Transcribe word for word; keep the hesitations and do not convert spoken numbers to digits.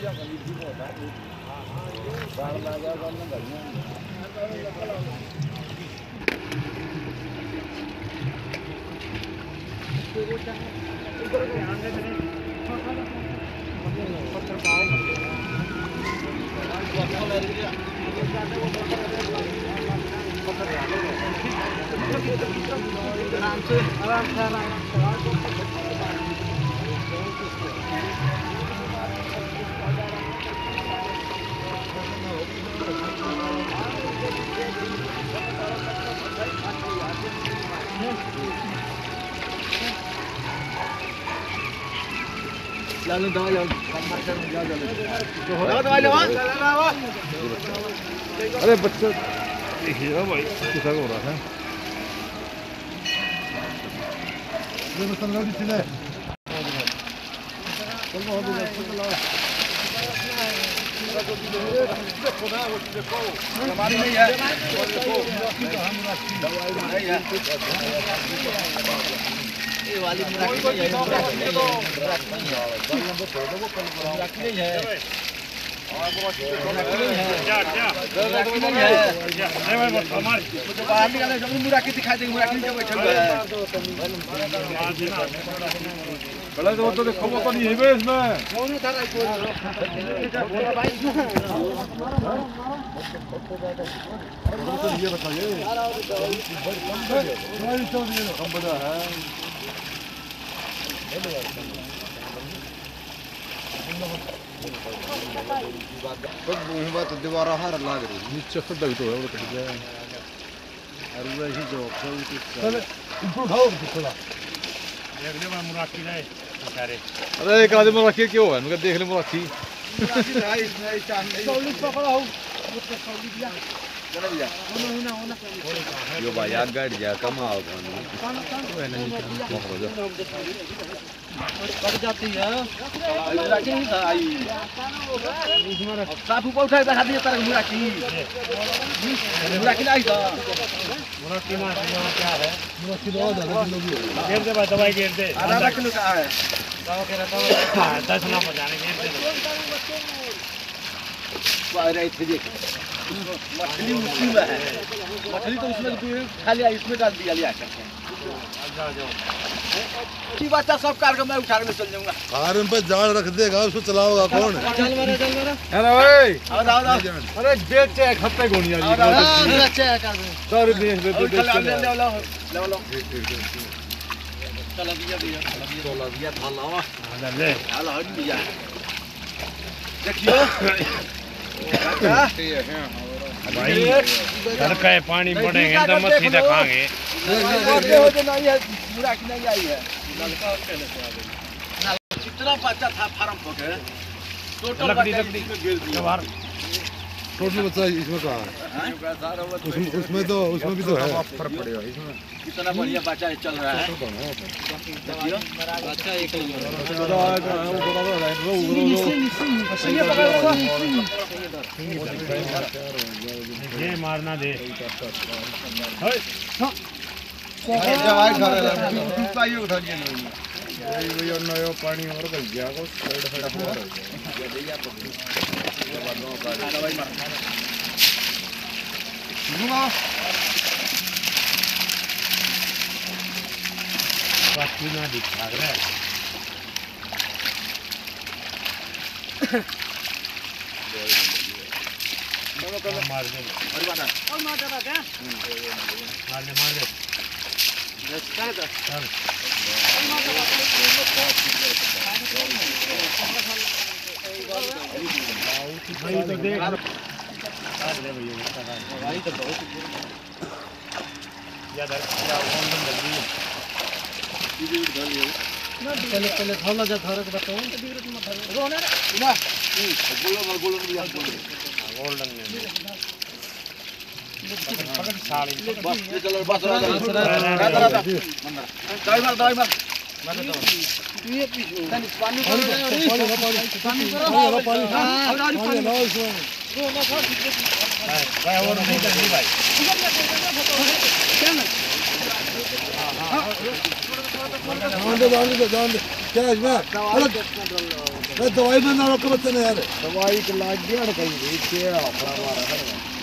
आराम से आराम से lalu dah lalu macam jalan jalan dah dah dah अरे बच्चा देखिए भाई कितना हो रहा है ये मतलब लौटी चले चल बहुत दूर चल लो हमारी नहीं है दवाई नहीं है ये वाली मुराकी नहीं है मुराकी नहीं है बाहर निकाले जब मुराकी दिखाई देंगे मुराकी जब बैठे हुए हैं बड़ा तो तो देखो वो तो नहीं है इसमें कौन था ये बताइए कम बड़ा है बात दीवार हार लाग रही नीचे से दग तो है वो तो है और वैसे जो चल ऊपर उठाओ थोड़ा देख ले मुराकी है बेचारे अरे एक आदमी मुराकी क्यों है उनका देख ले मुराकी मुराकी है इसमें चांदी पकड़ा हो उसका सौली दिया चलो भैया होना होना होना यो भाई यार गाड़ जा कमाओ खाने वो नहीं कट जाती है मुराकी नहीं था आई साफ ऊपर उठा के दिखा दिया तारा मुराकी मुराकी नहीं था मुराकी ना क्या है मुराकी बहुत ज्यादा किलो भी है दे दे दवाई दे दे आधा किलो का है दवा के रहता है दस ना बजाने के दे वो रही थी देख मछली उसी में है मछली तो उसमें खाली इसमें डाल दिया लिया करके जाओ जाओ की बच्चा सब कार को मैं उठा के चल जाऊंगा कार पे जाल रख देगा उसको चलाओगा कौन चल मारे चल मारे अरे ओए आओ आओ अरे बेच है खत्ते गोनिया जी बेच है कार में सर बेच दे दे ले ले ले ले चला दिया दिया चला दिया था लावा ले हां हट दिया देखियो भाई घर का पानी पड़ेंगे तो मछली दिखाएंगे हो तो नहीं है मुराकी नहीं आई है कितना बच्चा था फार्म हो गए टोटल लकड़ी लकड़ी बाहर टोटल बच्चा इसमें कहाँ है उसमें उसमें तो उसमें भी तो है फर्क पड़ेगा इसमें कितना बढ़िया बच्चा चल रहा है बच्चा एक ये मारना दे नया पानी और गया को साइड साइड बाकी ना दिखा रहा है मार दे और मार और मार दे क्या मार दे मार दे चल चल भाई तो देख अरे भैया भाई तो बहुत या दर क्या ऑनलाइन जल्दी वीडियो डाल लियो ना पहले पहले थोड़ा जा थोड़ा बताओ तो बिगड़ मत रोने रे ना गोलो मर गोलो भी आप गोल्डन में पकड़ साड़ी बस चलो बस दाई मार दाई मार मार दो ये पीछे पानी पानी पानी पानी पानी भाई और नहीं करनी भाई क्या ना हां हां जान दे जान दे क्या इसमें दवाई में ना रोक बच्चे ने यार दवाई के लाग गया कहीं भी के अपना मारा है